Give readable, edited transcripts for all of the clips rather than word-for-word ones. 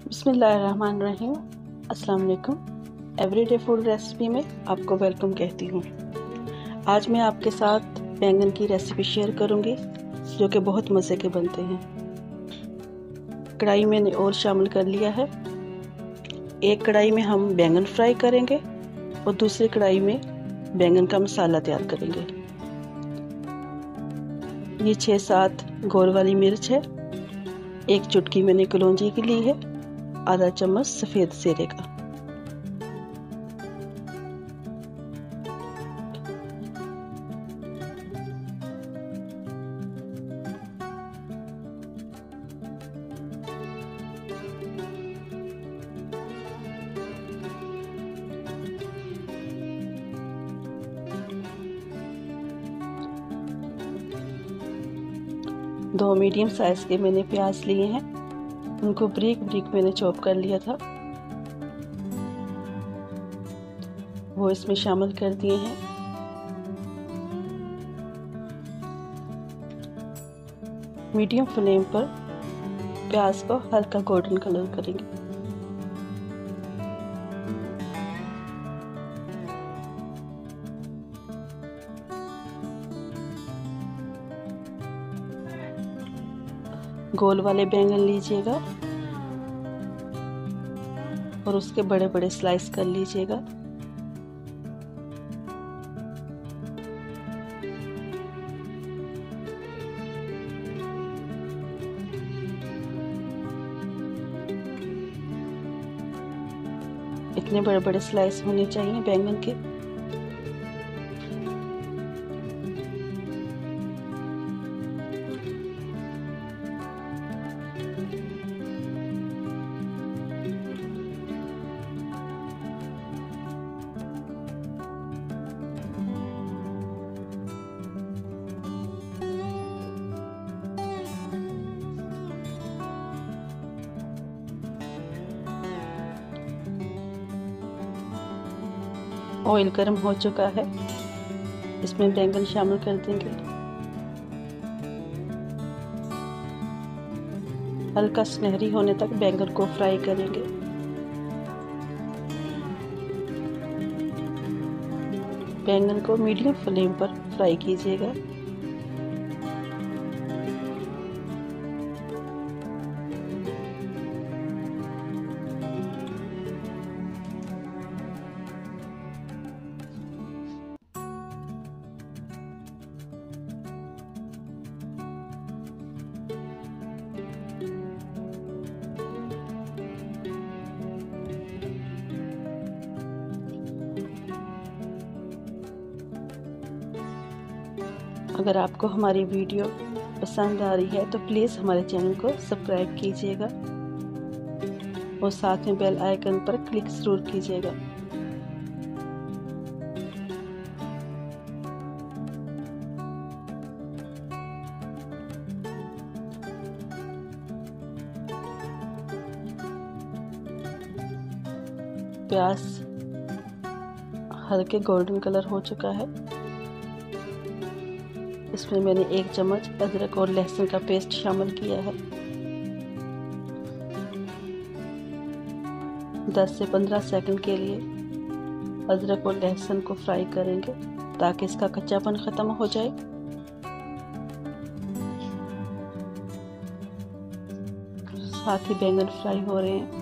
बिस्मिल्लाहिर्रहमानिर्रहीम। अस्सलाम वालेकुम। एवरीडे फूड रेसिपी में आपको वेलकम कहती हूँ। आज मैं आपके साथ बैंगन की रेसिपी शेयर करूँगी जो कि बहुत मज़े के बनते हैं। कढ़ाई मैंने ऑयल शामिल कर लिया है। एक कढ़ाई में हम बैंगन फ्राई करेंगे और दूसरी कढ़ाई में बैंगन का मसाला तैयार करेंगे। ये 6-7 गोल वाली मिर्च है। एक चुटकी मैंने कलौंजी की ली है। आधा चम्मच सफ़ेद जीरे का। दो मीडियम साइज के मैंने प्याज लिए हैं, उनको बारीक बारीक मैंने चॉप कर लिया था, वो इसमें शामिल कर दिए हैं। मीडियम फ्लेम पर प्याज को हल्का गोल्डन कलर करेंगे। गोल वाले बैंगन लीजिएगा और उसके बड़े बड़े स्लाइस कर लीजिएगा। इतने बड़े बड़े स्लाइस होने चाहिए बैंगन के। ऑयल गर्म हो चुका है, इसमें बैंगन शामिल कर देंगे। हल्का सुनहरी होने तक बैंगन को फ्राई करेंगे। बैंगन को मीडियम फ्लेम पर फ्राई कीजिएगा। अगर आपको हमारी वीडियो पसंद आ रही है तो प्लीज़ हमारे चैनल को सब्सक्राइब कीजिएगा और साथ में बेल आइकन पर क्लिक ज़रूर कीजिएगा। प्याज हल्के गोल्डन कलर हो चुका है। इसमें मैंने 1 चम्मच अदरक और लहसुन का पेस्ट शामिल किया है। 10 से 15 सेकंड के लिए अदरक और लहसुन को फ्राई करेंगे ताकि इसका कच्चापन ख़त्म हो जाए। साथ ही बैंगन फ्राई हो रहे हैं।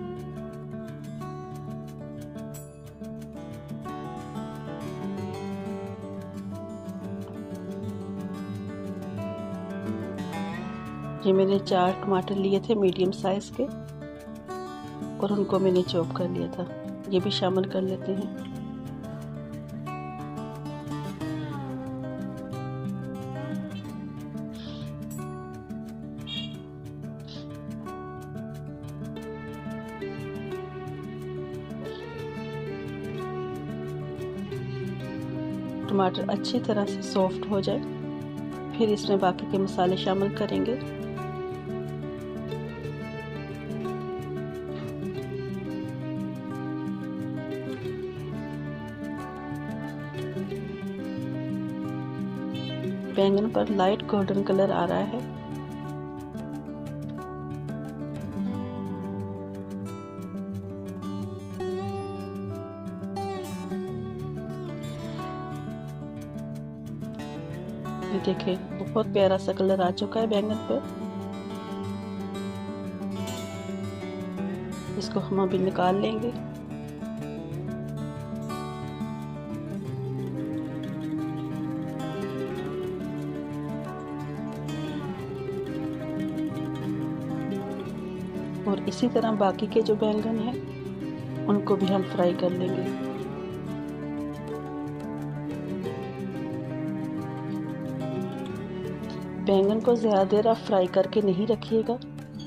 ये मैंने 4 टमाटर लिए थे मीडियम साइज के और उनको मैंने चॉप कर लिया था, ये भी शामिल कर लेते हैं। टमाटर अच्छी तरह से सॉफ्ट हो जाए फिर इसमें बाकी के मसाले शामिल करेंगे। बैंगन पर लाइट गोल्डन कलर आ रहा है। देखिए बहुत प्यारा सा कलर आ चुका है बैंगन पर। इसको हम अभी निकाल लेंगे। और इसी तरह बाकी के जो बैंगन हैं उनको भी हम फ्राई कर लेंगे। बैंगन को ज़्यादा देर आप फ्राई करके नहीं रखिएगा।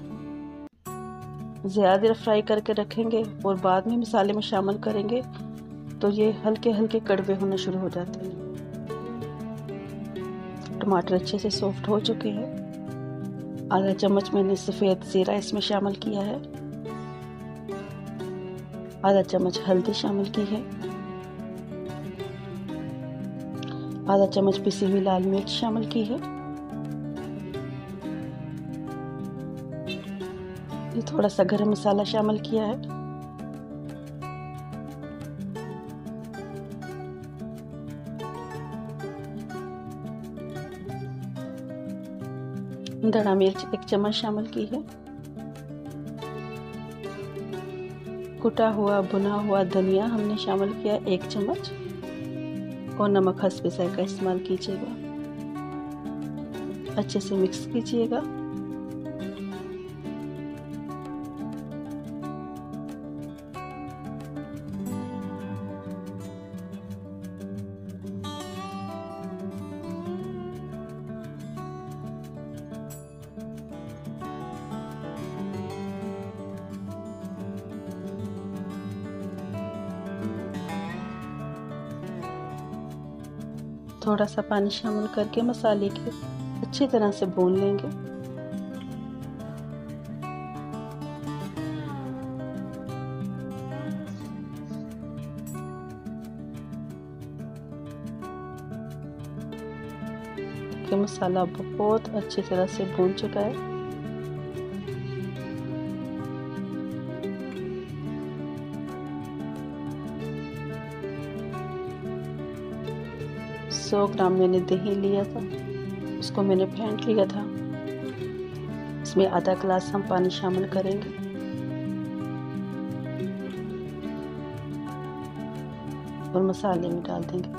ज़्यादा देर फ्राई करके रखेंगे और बाद में मसाले में शामिल करेंगे तो ये हल्के हल्के कड़वे होना शुरू हो जाते हैं। टमाटर अच्छे से सॉफ्ट हो चुके हैं। आधा चम्मच मैंने सफ़ेद ज़ीरा इसमें शामिल किया है। आधा चम्मच हल्दी शामिल की है। आधा चम्मच पिसी हुई लाल मिर्च शामिल की है। ये थोड़ा सा गरम मसाला शामिल किया है। धड़ा मिर्च 1 चम्मच शामिल की है। कुटा हुआ भुना हुआ धनिया हमने शामिल किया 1 चम्मच। और नमक हस्बे जायका इस्तेमाल कीजिएगा। अच्छे से मिक्स कीजिएगा। थोड़ा सा पानी शामिल करके मसाले के अच्छी तरह से भून लेंगे। देखिए मसाला बहुत अच्छी तरह से भून चुका है। सौ ग्राम मैंने दही लिया था, उसको मैंने फेंट लिया था। इसमें आधा गिलास हम पानी शामिल करेंगे। और मसाले में डाल देंगे।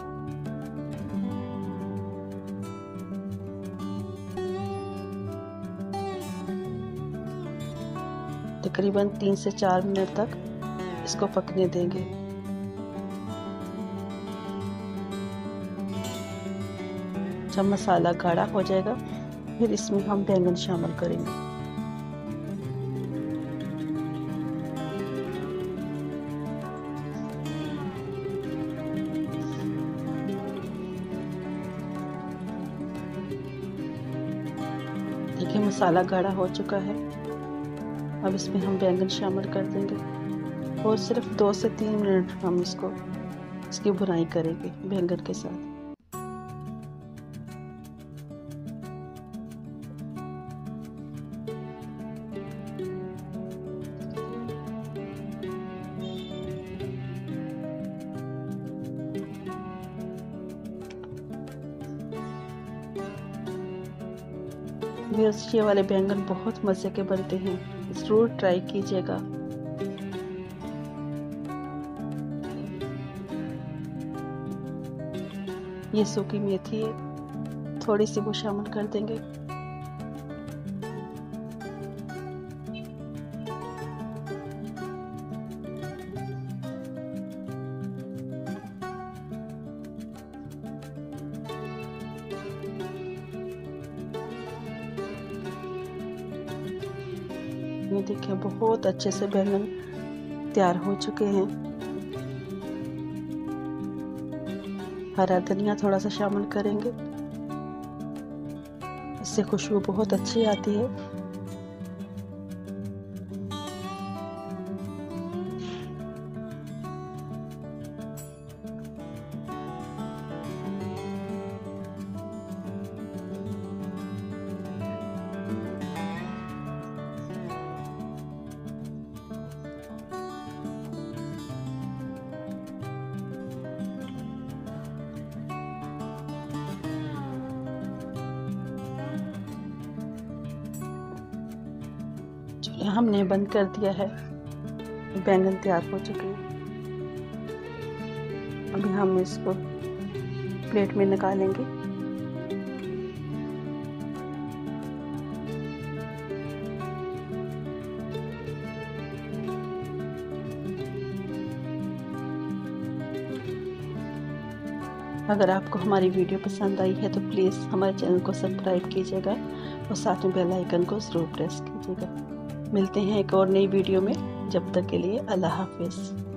तकरीबन 3 से 4 मिनट तक इसको पकने देंगे। जब मसाला गाढ़ा हो जाएगा फिर इसमें हम बैंगन शामिल करेंगे। देखिए मसाला गाढ़ा हो चुका है। अब इसमें हम बैंगन शामिल कर देंगे और सिर्फ 2 से 3 मिनट हम इसकी भुनाई करेंगे बैंगन के साथ। ये वाले बैंगन बहुत मज़े के बनते हैं, ज़रूर ट्राई कीजिएगा। ये सूखी मेथी है, थोड़ी सी वो शामिल कर देंगे। ये देखिए बहुत अच्छे से बैंगन तैयार हो चुके हैं। हरा धनिया थोड़ा सा शामिल करेंगे, इससे खुशबू बहुत अच्छी आती है। हमने बंद कर दिया है। बैंगन तैयार हो चुके हैं। अभी हम इसको प्लेट में निकालेंगे। अगर आपको हमारी वीडियो पसंद आई है तो प्लीज़ हमारे चैनल को सब्सक्राइब कीजिएगा और साथ में बेल आइकन को ज़रूर प्रेस कीजिएगा। मिलते हैं एक और नई वीडियो में। जब तक के लिए अल्लाह हाफिज़।